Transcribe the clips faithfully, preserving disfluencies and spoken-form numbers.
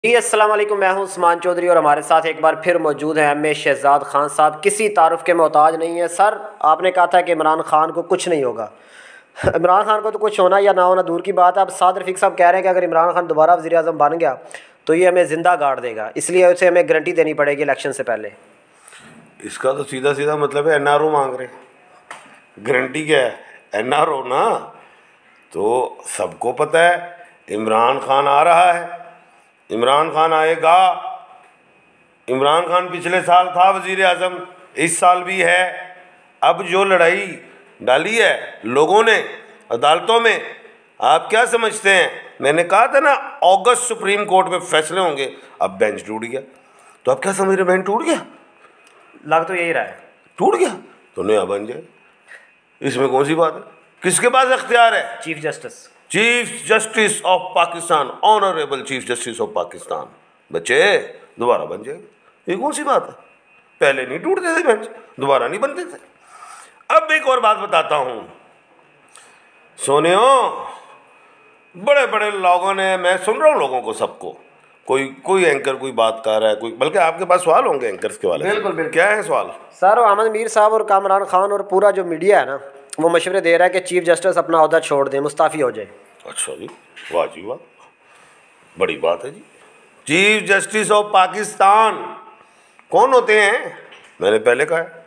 जी अस्सलाम वालेकुम, मैं हूं उस्मान चौधरी और हमारे साथ एक बार फिर मौजूद हैं एम ए शहजाद खान साहब। किसी तारुफ के मोहताज नहीं है। सर, आपने कहा था कि इमरान खान को कुछ नहीं होगा। इमरान खान को तो कुछ होना या ना होना दूर की बात है। अब साद रफ़ीक साहब कह रहे हैं कि अगर इमरान खान दोबारा वज़ीर आज़म बन गया तो ये हमें ज़िंदा गाड़ देगा, इसलिए उसे हमें गारंटी देनी पड़ेगी इलेक्शन से पहले। इसका तो सीधा सीधा मतलब है एन आर ओ मांग रहे हैं। गारंटी क्या है? एन आर ओ ना। तो सबको पता है इमरान खान आ रहा है, इमरान खान आएगा। इमरान खान पिछले साल था वज़ीर आज़म, इस साल भी है। अब जो लड़ाई डाली है लोगों ने अदालतों में, आप क्या समझते हैं? मैंने कहा था ना अगस्त सुप्रीम कोर्ट में फैसले होंगे। अब बेंच टूट गया, तो आप क्या समझ रहे? बेंच टूट गया, लग तो यही रहा है। टूट गया तो नया बन जाए, इसमें कौन सी बात है? किसके पास अख्तियार है? Chief justice chief justice of Pakistan, honourable chief justice of Pakistan. बच्चे दोबारा बन जाएगा, ये कौन सी बात है? पहले नहीं टूटते थे बेंच, दोबारा नहीं बनते थे। अब एक और बात बताता हूं सोनियो, बड़े बड़े लोगों ने, मैं सुन रहा हूं लोगों को, सबको, कोई कोई एंकर कोई बात कर रहा है, कोई, बल्कि आपके पास सवाल होंगे एंकर्स के वाले। बिल्कुल बिल्कुल। क्या है सवाल? सर, अहमद मीर साहब और कामरान खान और पूरा जो मीडिया है ना, वो मशवरे दे रहा है कि चीफ जस्टिस अपना अहदा छोड़ दें, मुस्ताफ़ी हो जाए। अच्छा जी, वाह जी वाह, बड़ी बात है जी। चीफ जस्टिस ऑफ पाकिस्तान कौन होते हैं? मैंने पहले कहा है।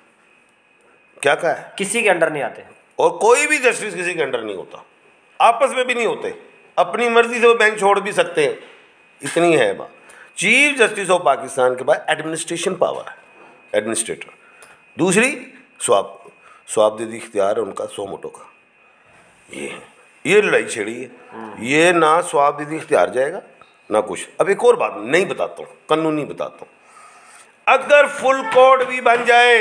क्या कहा है? किसी के अंडर नहीं आते। और कोई भी जस्टिस किसी के अंडर नहीं होता, आपस में भी नहीं होते, अपनी मर्जी से वो बेंच छोड़ भी सकते हैं, इतनी है बात। चीफ जस्टिस ऑफ पाकिस्तान के पास एडमिनिस्ट्रेशन पावर है, एडमिनिस्ट्रेटर। दूसरी स्वाब स्वाबदेही इख्तियार है उनका सौ मोटो का। ये ये लड़ाई छेड़ी है, ये ना स्वाबदेही इख्तियार जाएगा ना कुछ। अब एक और बात नहीं बताता हूँ, कानूनी बताता हूँ। अगर फुल कोर्ट भी बन जाए,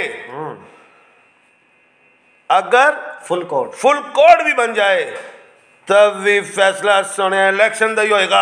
अगर फुल कोर्ट फुल कोर्ट भी बन जाए तब भी फैसला सुने इलेक्शन दा ही होएगा,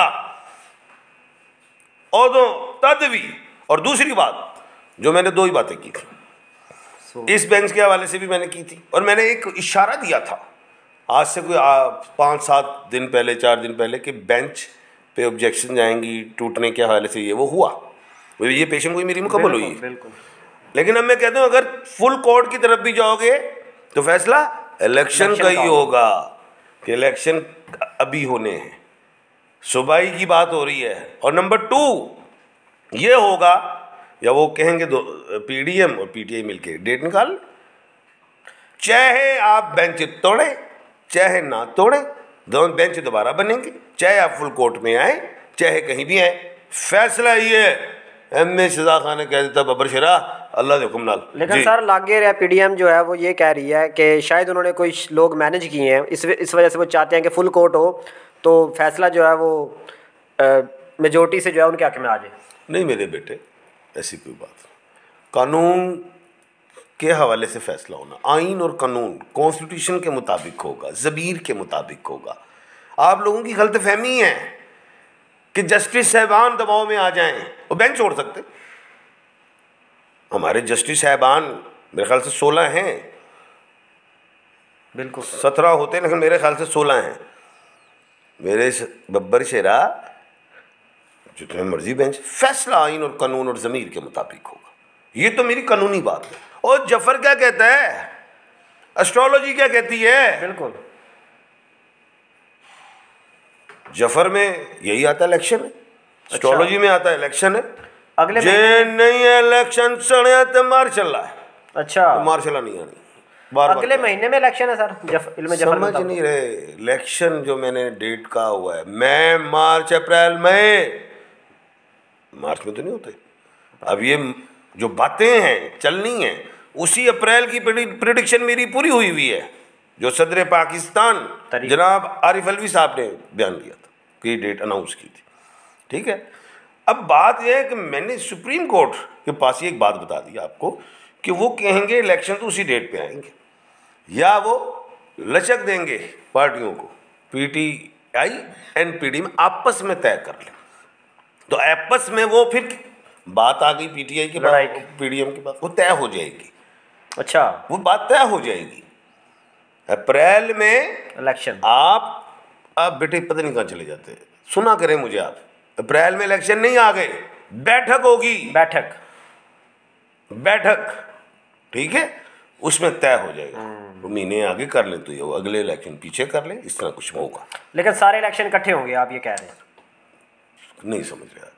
और तो तद भी। और दूसरी बात, जो मैंने दो ही बातें की थी, इस बेंच के हवाले से भी मैंने की थी, और मैंने एक इशारा दिया था आज से कोई पाँच सात दिन पहले, चार दिन पहले, कि बेंच पे ऑब्जेक्शन जाएंगी टूटने के हवाले से। ये वो हुआ, ये पेशन हुई, मेरी मुकम्मल हुई है। बिल्कुल। लेकिन अब मैं कहता हूँ अगर फुल कोर्ट की तरफ भी जाओगे तो फैसला इलेक्शन का ही होगा, कि इलेक्शन अभी होने हैं, सुबाई की बात हो रही है। और नंबर टू ये होगा, या वो कहेंगे दो पीडीएम और पीटीआई मिलके डेट निकाल, चाहे आप बेंच तोड़े चाहे ना तोड़े, दोनों बेंच दोबारा बनेंगे, चाहे आप फुल कोर्ट में आए चाहे कहीं भी आए। फैसला ये एम ए शहजाद खान ने कह देता बबर शरा अल्लाह के हुक्म नाल। लेकिन सर लागे रहा पीडीएम जो है वो ये कह रही है कि शायद उन्होंने कोई लोग मैनेज किए हैं, इस इस वजह से वो चाहते हैं कि फुल कोर्ट हो तो फैसला जो है वो मेजोरिटी से जो है उनके हक में आ जाए। नहीं मेरे बेटे, ऐसी कोई बात, कानून के हवाले से फैसला होना, आइन और कानून कॉन्स्टिट्यूशन के मुताबिक होगा, ज़मीर के मुताबिक होगा। आप लोगों की गलतफहमी है कि जस्टिस साहबान दबाव में आ जाएं, वो बेंच छोड़ सकते। हमारे जस्टिस साहबान मेरे ख्याल से सोलह हैं, बिल्कुल सत्रह होते हैं लेकिन मेरे ख्याल से सोलह हैं। मेरे बब्बर शेरा जितने मर्जी बेंच, फैसला आइन और कानून और ज़मीर के मुताबिक होगा। ये तो मेरी कानूनी बात है। और जफर क्या कहता है, एस्ट्रोलॉजी क्या कहती है? बिल्कुल, जफर में यही आता है, इलेक्शन है। एस्ट्रोलॉजी अच्छा। में आता है इलेक्शन है। अगले जे नहीं इलेक्शन सड़िया तो मार चला है। अच्छा, तो मार चला नहीं आनी, बार अगले बार महीने में इलेक्शन है सर। जफ, समझ नहीं रहे इलेक्शन जो मैंने डेट का हुआ है, मैं मार्च अप्रैल मई, मार्च में तो नहीं होते। अब ये जो बातें हैं चलनी हैं, उसी अप्रैल की प्रेडिक्शन मेरी पूरी हुई हुई है, जो सदर पाकिस्तान जनाब आरिफ अलवी साहब ने बयान दिया था कि डेट अनाउंस की थी। ठीक है, अब बात यह है कि मैंने सुप्रीम कोर्ट के पास ये एक बात बता दी आपको कि वो कहेंगे इलेक्शन तो उसी डेट पे आएंगे, या वो लचक देंगे पार्टियों को, पीटीआई एंड पीडी में आपस में तय कर लें। तो आपस में वो फिर बात आ गई पीटीआई के बाद, पीडीएम के बाद, वो तय हो जाएगी। अच्छा, वो बात तय हो जाएगी अप्रैल में इलेक्शन। आप आप बेटे पता नहीं कहाँ चले जाते, सुना करें मुझे आप, अप्रैल में इलेक्शन नहीं, आ गए बैठक होगी, बैठक बैठक ठीक है, उसमें तय हो जाएगा। तो महीने आगे कर ले तो ये अगले इलेक्शन पीछे कर ले, इस तरह कुछ होगा। लेकिन सारे इलेक्शन इकट्ठे होंगे आप ये कह रहे हैं? नहीं समझ रहा,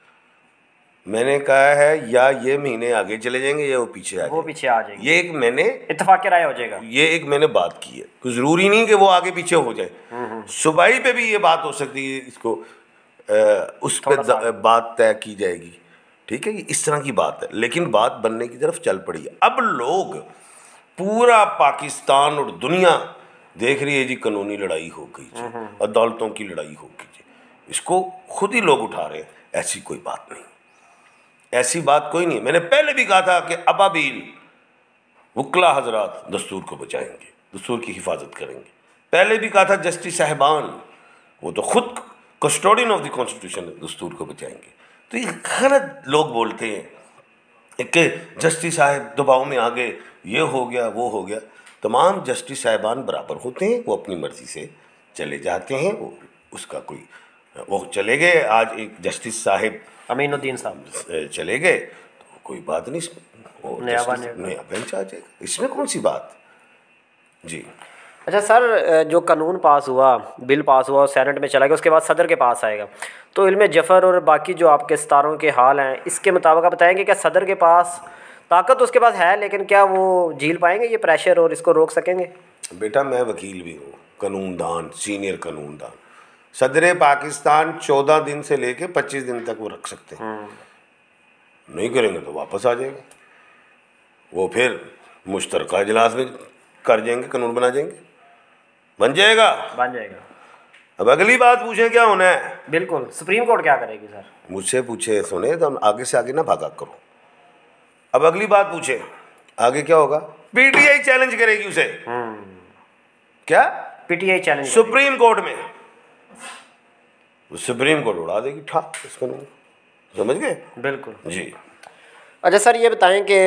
मैंने कहा है या ये महीने आगे चले जाएंगे या वो पीछे आ वो पीछे आ जाएंगे, ये एक मैंने इत्तेफाक राय हो जाएगा। ये एक मैंने बात की है, कोई जरूरी नहीं कि वो आगे पीछे हो जाए। सुबाई पे भी ये बात हो सकती है, इसको आ, उस पर बात तय की जाएगी, ठीक है, ये इस तरह की बात है। लेकिन बात बनने की तरफ चल पड़ी है। अब लोग पूरा पाकिस्तान और दुनिया देख रही है जी, कानूनी लड़ाई हो गई जी, अदालतों की लड़ाई हो गई जी, इसको खुद ही लोग उठा रहे हैं। ऐसी कोई बात नहीं, ऐसी बात कोई नहीं। मैंने पहले भी कहा था कि अबाबील वकला हजरात दस्तूर को बचाएंगे, दस्तूर की हिफाजत करेंगे। पहले भी कहा था जस्टिस साहिबान, वो तो खुद कस्टोडियन ऑफ द कॉन्स्टिट्यूशन, दस्तूर को बचाएंगे। तो ये गलत लोग बोलते हैं कि जस्टिस साहब दबाव में आ गए, ये हो गया वो हो गया। तमाम जस्टिस साहिबान बराबर होते हैं, वो अपनी मर्जी से चले जाते हैं, वो उसका कोई, वो चले गए आज एक जस्टिस साहिब अमीनुद्दीन साहब चले गए तो कोई बात नहीं, इसमें नया बेंच आ जाएगा, इसमें कौन सी बात जी। अच्छा सर, जो कानून पास हुआ, बिल पास हुआ और सेनेट में चला गया, उसके बाद सदर के पास आएगा, तो इल्म जफ़र और बाकी जो आपके सितारों के हाल हैं, इसके मुताबिक आप बताएंगे क्या सदर के पास ताकत उसके पास है, लेकिन क्या वो झील पाएंगे ये प्रेशर और इसको रोक सकेंगे? बेटा मैं वकील भी हूँ, कानूनदान, सीनियर कानूनदान। सदर पाकिस्तान चौदह दिन से लेके पच्चीस दिन तक वो रख सकते हैं, नहीं करेंगे तो वापस आ जाएगा, वो फिर मुश्तरका इजलास में कर जाएंगे, कानून बना जाएंगे, बन जाएगा बन जाएगा। अब अगली बात पूछें क्या होना है? बिल्कुल, सुप्रीम कोर्ट क्या करेगी सर? मुझसे पूछे सुने तो हम आगे से आगे ना भागा करो। अब अगली बात पूछे आगे क्या होगा? पीटीआई चैलेंज करेगी उसे। क्या पीटीआई चैलेंज? सुप्रीम कोर्ट में, सुप्रीम कोर्ट उड़ा देगी ठाक इस कानून, समझ गए? बिल्कुल जी। अच्छा सर, ये बताएं कि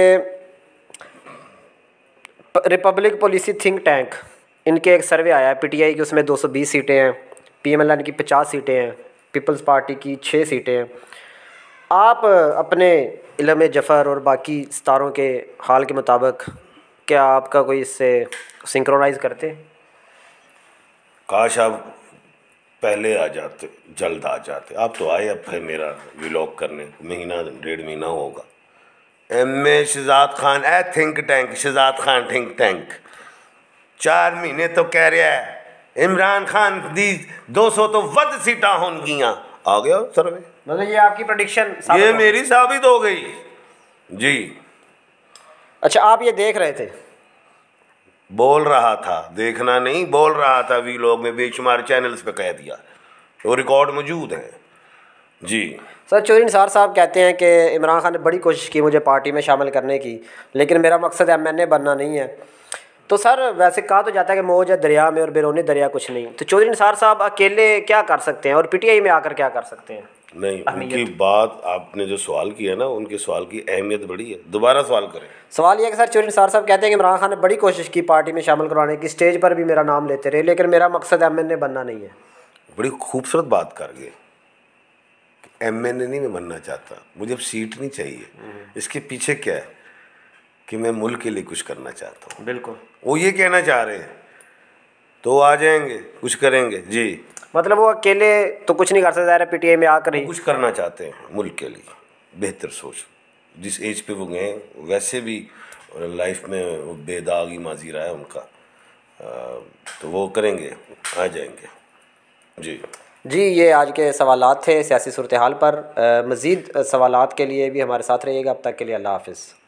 रिपब्लिक पॉलिसी थिंक टैंक, इनके एक सर्वे आया है पीटीआई की, उसमें दो सौ बीस सीटें हैं, पीएमएलएन की पचास सीटें हैं, पीपल्स पार्टी की छः सीटें हैं। आप अपने इल्म जफ़र और बाकी सितारों के हाल के मुताबिक क्या आपका कोई इससे सिंक्रोनाइज़ करते? काश आप पहले आ जाते, जल्द आ जाते। आप तो आए, अब है मेरा व्लॉग करने, महीना डेढ़ महीना होगा। M A Shahzad Khan a think tank, Shahzad Khan think tank चार महीने तो कह रहा है इमरान खान दी दो सौ तो वध सीटा होनगियां, आ गया सर्वे। मतलब ये आपकी प्रेडिक्शन ये मेरी साबित हो गई जी। अच्छा, आप ये देख रहे थे? बोल रहा था, देखना नहीं, बोल रहा था। वी लोग में बेशुमार चैनल्स पे कह दिया, वो रिकॉर्ड मौजूद है जी। सर, चौधरी निसार साहब कहते हैं कि इमरान खान ने बड़ी कोशिश की मुझे पार्टी में शामिल करने की, लेकिन मेरा मकसद एम एन ए बनना नहीं है। तो सर वैसे कहा तो जाता है कि मौज है दरिया में और बैरूनी दरिया कुछ नहीं, तो चौधरी निसार साहब अकेले क्या कर सकते हैं और पीटीआई में आकर क्या कर सकते हैं? नहीं, उनकी बात, आपने जो सवाल किया ना, उनके सवाल की अहमियत बड़ी है। दोबारा सवाल करें। सवाल ये है कि सर चौधरी निसार साहब कहते हैं कि इमरान खान ने बड़ी कोशिश की पार्टी में शामिल करवाने की, स्टेज पर भी मेरा नाम लेते रहे, लेकिन मेरा मकसद एम एन ए बनना नहीं है। बड़ी खूबसूरत बात कर गए, एम एन ए नहीं मैं बनना चाहता, मुझे अब सीट नहीं चाहिए। इसके पीछे क्या है कि मैं मुल्क के लिए कुछ करना चाहता हूँ। बिल्कुल, वो ये कहना चाह रहे हैं, तो आ जाएंगे, कुछ करेंगे जी। मतलब वो अकेले तो कुछ नहीं कर सकते, पीटीआई में आकर ही कुछ करना चाहते हैं मुल्क के लिए, बेहतर सोच। जिस एज पे वो गए, वैसे भी लाइफ में बेदागी माजी रहा है उनका, तो वो करेंगे, आ जाएंगे जी। जी, ये आज के सवालात थे सियासी सूरत हाल पर। मज़ीद सवालात के लिए भी हमारे साथ रहिएगा। अब तक के लिए अल्लाह हाफ़िज़।